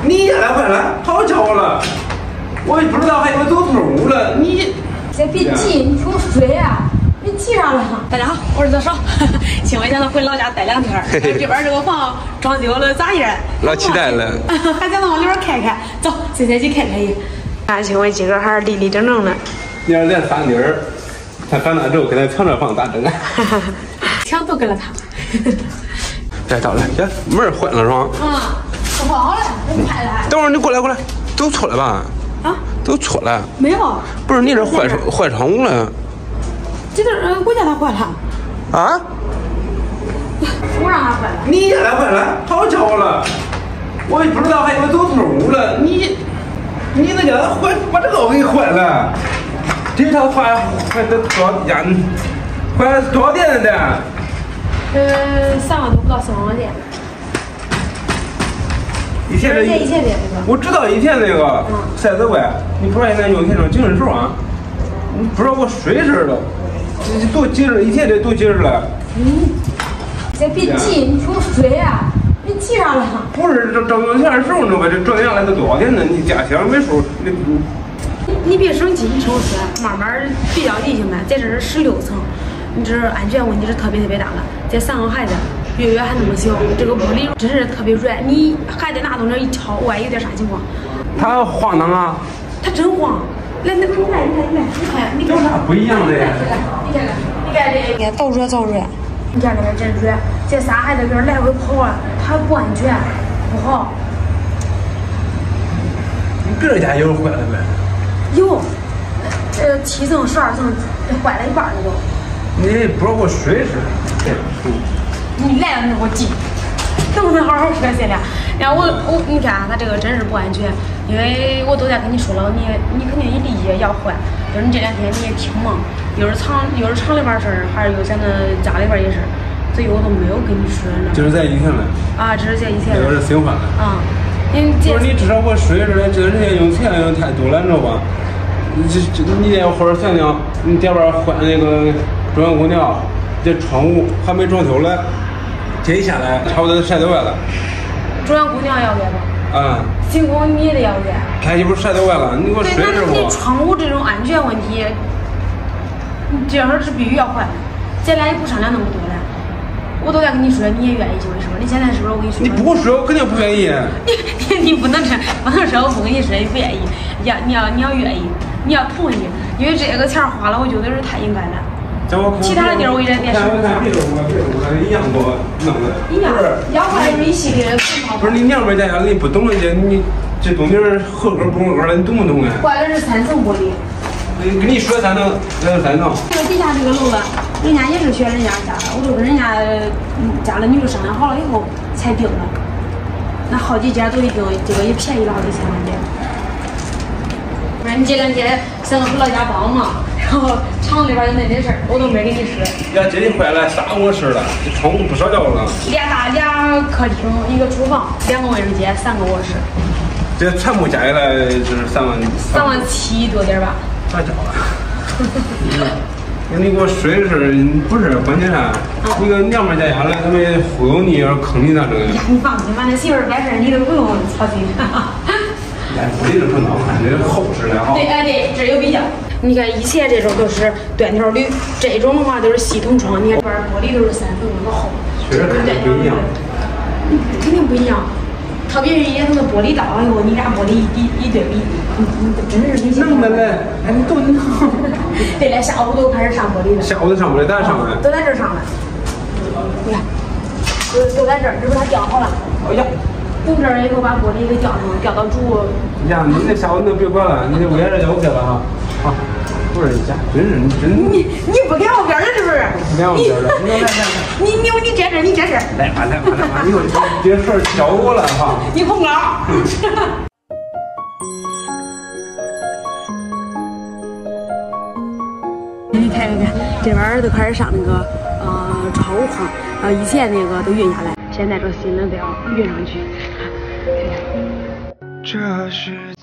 你家来坏了，好家伙了！我也不知道还以为走错屋了。你先别急，你听我说呀。你急啥了？大家好，我是小邵，请问一下，他回老家待2天，这边这个房装修了咋样？ 老期待了， 还想往里边看看，走，现在去看看去。啊，请问今个还是立立正正的。 你要咱3个人，他长大之后给他抢这房咋整啊？ 抢都给了他。 来到了，这门坏了是吧？ 不好了，我拍了。 等会儿你过来，走错了吧？ 啊？ 走错了？ 没有。 不是你这坏窗户了。 这我家他坏了。 啊？ 我让他坏了。 你家来坏了，好家伙了！我也不知道还以为走错屋了。你那家坏，把这个给坏了。这套坏的多少钱？坏多少钱的 ？3万多不到4万块钱。 以前的那个。 我知道以前那个赛德威，你不知道现在用那种精神轴啊？你不知道我水似的。这多几日，以前这多几日了。 先别急，你听我说呀，你急啥了？ 不是挣钱的时候，你知道吧？这挣下来都多少钱呢？你家乡没数， 你别生气，你听我说，慢慢比较地行呗。在这是16层，你这安全问题是特别大的。这3个孩子，月还那么小，这个玻璃真是特别软，你还得拿东西一敲，万一有点啥情况。 他晃荡啊？他真晃。来，你看， 有啥不一样的呀？ 你看这，倒热造热，你家那边真热，这仨孩子边来回跑啊，他不安全，不好。 你别人家有坏了没？ 有，7层、12层坏了一半了都。 你不知道我水是？ 你来了，你给我急，能不能好好说先了？然后你看他这个真是不安全，因为我都在跟你说了，你肯定也理解要换，就是你这2天你也听嘛，又是厂里边事儿，还是有咱的家里边也是，所以我都没有跟你说。 就是在以前了。 啊，这是在以前。 这个是新换的。 啊。 不是你至少我水似的，这人家用钱用太多了，你知道吧？你这会儿想想，你这边换那个中央空调，这窗户还没装修嘞，这一下来差不多晒多万了。 中央空调要改吧？ 啊。 进攻你也得要改。 开机不是晒多万了？你给我水是不？ 你窗户这种安全问题，你这会儿是必须要换。咱俩也不商量那么多了。我都在跟你说，你也愿意就是说，你现在是不是我跟你说？ 你不说，我肯定不愿意。 你不能说我不跟你说，你不愿意，你要愿意，你要同意，因为这个钱花了，我觉得是太应该了。其他的地儿我一点别说。 别的一样多弄的。 一样。要换就是一系列的。 不是你娘们家家你不懂那些，你这东西合格不合格的，你懂不懂啊？ 换的是3层玻璃。 跟你说3层，那是3层。 这个底下这个楼了，人家也是选人家家的，我都跟人家家的女的商量好了以后才定的。那好几家都已经这个也便宜了好几千块钱。不然你这2天想着回老家帮忙，然后厂里边有那点事儿，我都没跟你说。 呀，这里坏了3卧室了，这窗户不少掉了。 俩客厅，1个厨房，2个卫生间，3个卧室。 这全部加起来就是3万 7多点吧。 咋交了？你给我说的是不是？关键啥？你个娘们家下来，他们忽悠你，要坑你咋整呀？ 你放心吧，那媳妇儿办事你都不用操心。 哎，玻璃这不孬，看这厚实的哈。 对，这有比较。你看以前这种都是短条铝，这种的话都是系统窗。你看这边玻璃都是3层那么厚， 确实看着不一样。 肯定不一样。特别是一些那个玻璃倒了以后，你俩玻璃一对比，真是明显。 能的嘞，哎，你都能。 对了，下午都开始上玻璃了。 下午都上玻璃，咱上来。 都在这上来。你看，都在这儿，这不它吊好了。 哎呀， 从这儿以后把玻璃给吊上，吊到主。 呀，你那下午那别管了，你这屋檐这就 OK了哈。好，不是家，真是你真。 你不给我边儿了是不是？ 不给我边儿了，你来。 你站这儿，你站这儿。 来吧，以后这事儿交我了哈。 你碰高。你看，这边都开始上那个窗户框，以前那个都运下来，现在这新的都要运上去。这是。